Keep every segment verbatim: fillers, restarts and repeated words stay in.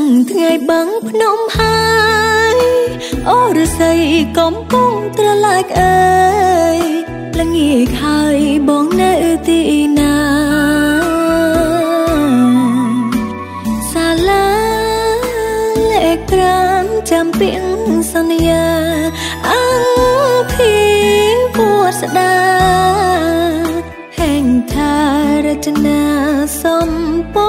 ថ្ងៃបឹងភ្នំហើយអូរស័យកំពុងត្រឡាចអើយល្ងាចហើយបងនៅទីណាសាឡាលេខប្រាំចាំពីងសន្យាអង្គភីវស្ដាហេងថារចនាសំពោ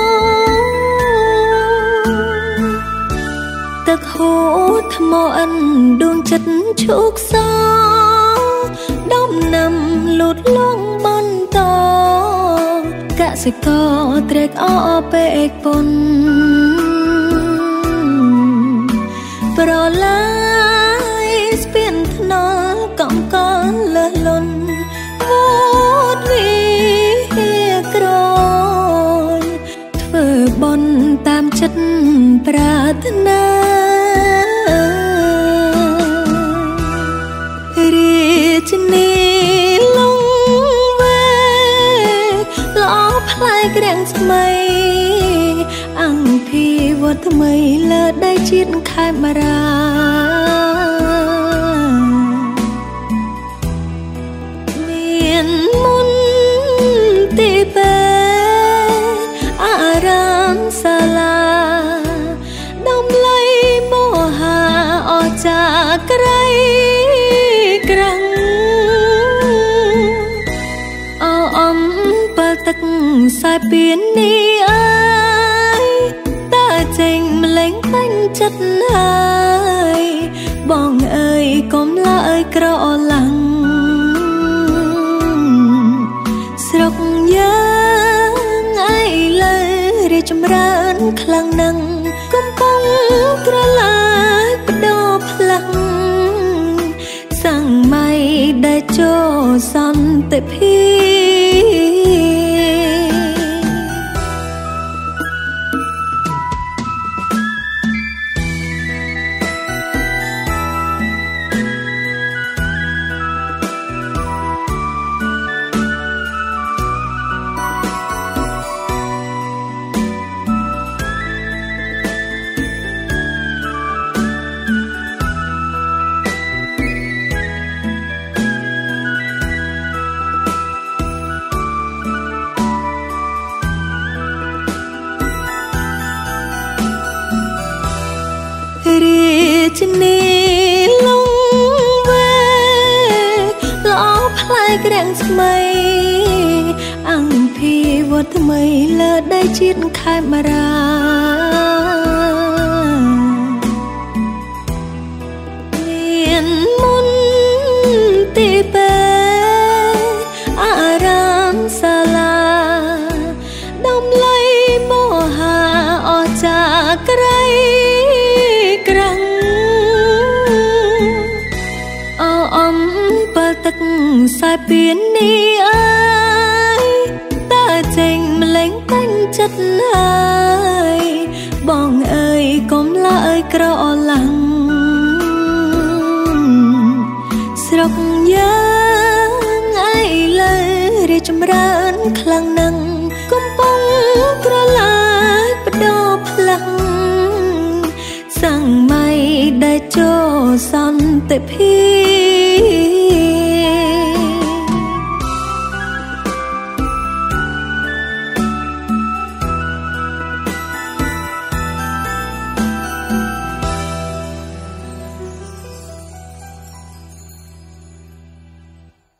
ទឹកហូរថ្មអិនដួងចិត្តឈូកសដំណាំលូតលងបន្តកសិករត្រេកអរពេកពុនប្រឡាយស្ពានថ្នល់កំកល់លើលន់វត្តវិហារក្រនធ្វើបន់តាមចិត្តប្រាថ្នារាជនីលងវែល្អផ្លែក្រាំងស្មីអង្គភីវត្តថ្មីលើដីជាតិខេមរាមានមុនទីពេអារាមសាលាដំឡៃមហាអចាក្រៃក្រាំងអអំបើទឹកខ្សែពៀននេះអើយតើចេញម្លេងពេញចិត្តហើយបងអើយកុំឡើយក្រឡាំងស្រុកយើងឯលើរីចម្រើនខ្លាំងណាស់កំពុងត្រឡាចបដូរផ្លាំងសង្ម័យដែលចូលសន្តិរាជនីលងវែល្អផ្លែក្រាំងស្មីអង្គភីវត្តថ្មីលើដីជាតិខេមរាមានមុនទីពេអារាមសាលាដំឡៃមហាអចាក្រៃក្រាំងអអំបើទឹកខ្សែពៀននេះអើយតើចេញម្លេងពេញចិត្តហើយបងអើយកុំឡើយក្រឡាំងស្រុកយើងឯលើរីចម្រើនខ្លាំងណាស់កំពុងត្រឡាចបដូរផ្លាំងសង្ម័យដែលចូលសន្តិភាព